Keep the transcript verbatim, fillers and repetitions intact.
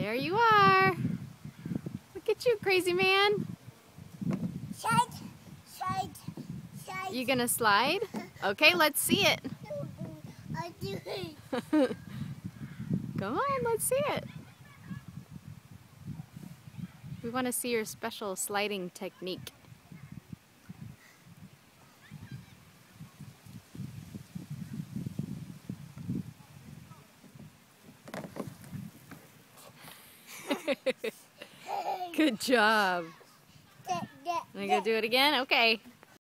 There you are. Look at you, crazy man. Slide, slide, slide. You gonna slide? Okay, let's see it. I do it. Come on, let's see it. We want to see your special sliding technique. Good job. That, that, Are you gonna do it again? Okay.